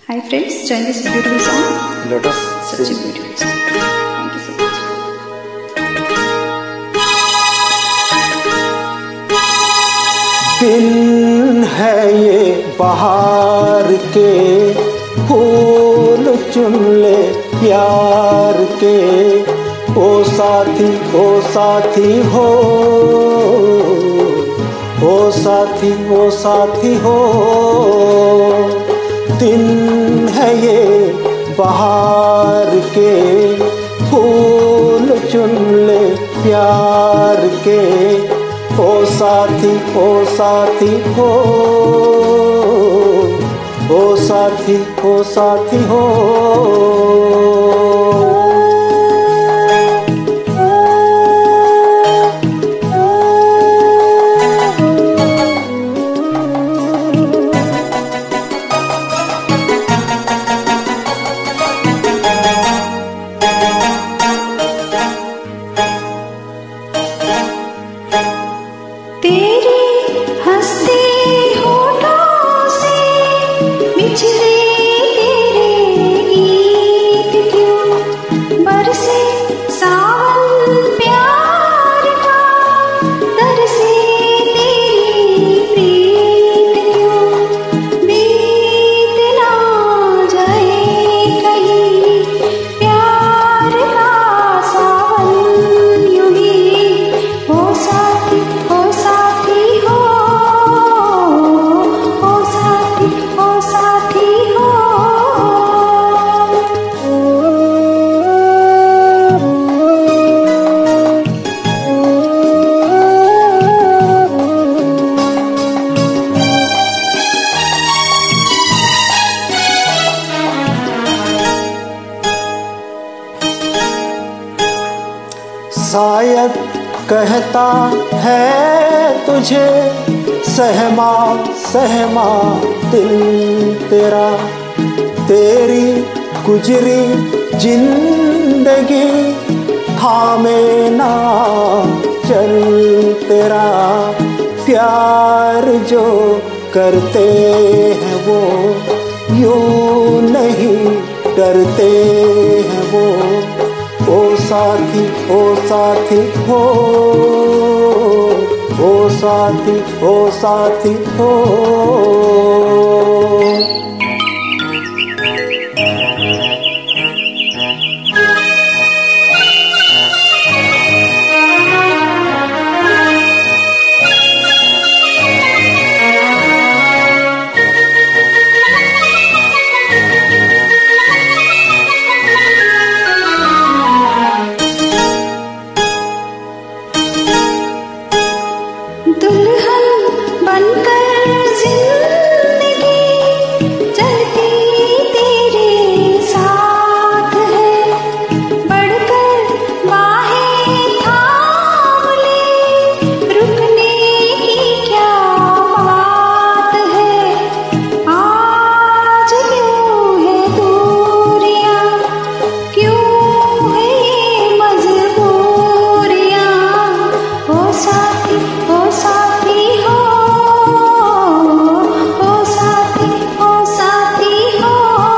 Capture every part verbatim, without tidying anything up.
Hi friends, join this beautiful song. Let us Such sing. a beautiful song. Thank you so much. दिन है ये बहार के, फूल चुन ले प्यार के। ओ साथी ओ साथी हो, ओ साथी ओ साथी हो। दिन है ये बहार के, फूल चुन ले प्यार के। ओ साथी ओ साथी हो, ओ साथी ओ साथी हो। तेरी हंसते होठों से बिछड़े तेरे गीत क्यों, बरसे सावन प्यार का, तरसे तेरी प्रीत क्यों। बीत ना जाए कहीं प्यार का सावन यूं ही। ओ साथी ओ साथी हो, ओ साथी ओ साथी हो। शायद कहता है तुझे सहमा सहमा दिल तेरा। तेरी गुजरी जिंदगी थामे ना चल तेरा। प्यार जो करते हैं वो यूं नहीं डरते हैं वो। ओ साथी ओ साथी हो, ओ साथी ओ साथी हो। दुल्हन बनकर जिंदगी चलती तेरे साथ है, बढ़कर बाहें थाम ले, रुकने की क्या बात है। आज क्यों है दूरियां, क्यों है ये मजबूरियां। ओ साथी ओ साथी हो, ओ साथी ओ साथी हो।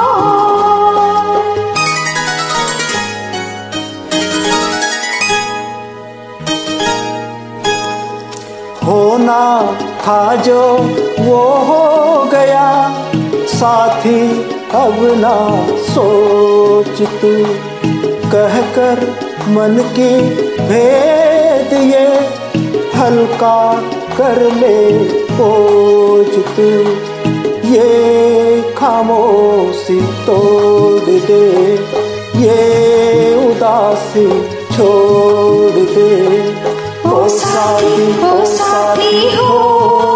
होना था जो वो हो गया, साथी अब ना सोच तू। कहकर मन की भेद ये हल्का कर ले बोझ तू। ये खामोशी तोड़ दे, ये उदासी छोड़ दे। ओ साथी ओ साथी हो।